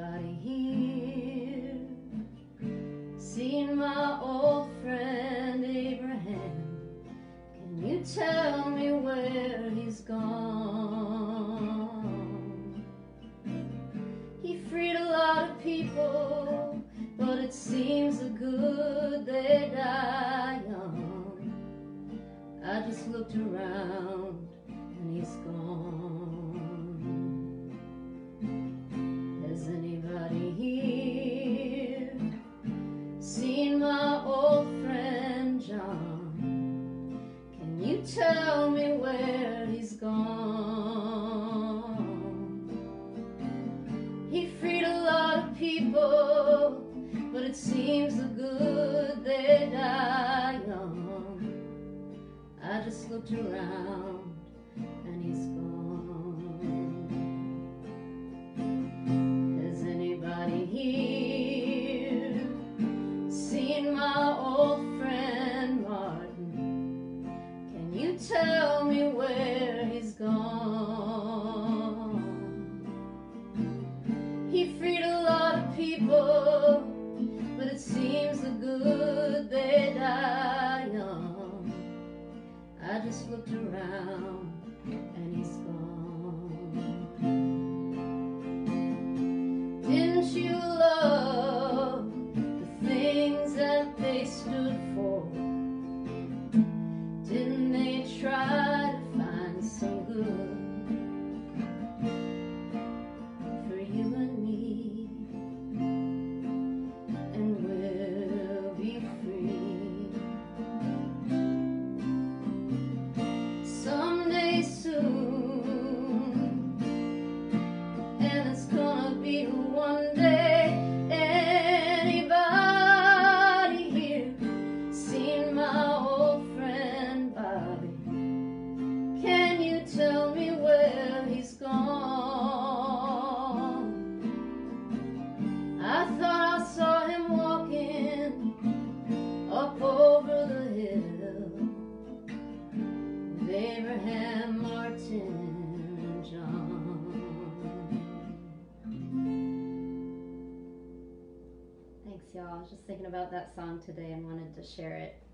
anybody here seen my old friend Abraham? Can you tell me where he's gone? He freed a lot of people, but it seems the good they die young. I just looked around and he's gone. Has anybody here seen my old friend John? Can you tell me where he's gone? He freed a lot of people, but it seems the good they die young. I just looked around and he's gone. Has anybody here seen my old friend Martin? Can you tell me where he's gone? He freed a lot of people, but it seems the good they die young. I just looked around and he's gone. Didn't you love the things that they stood for? Didn't they try to find some good for you and me? And we'll be free someday soon, and it's gonna be one day. Anybody here seen my old friend Bobby? Can you tell me where he's gone? I thought I saw him walking up over the hill with Abraham, Martin, and John. Thanks, y'all. I was just thinking about that song today and wanted to share it.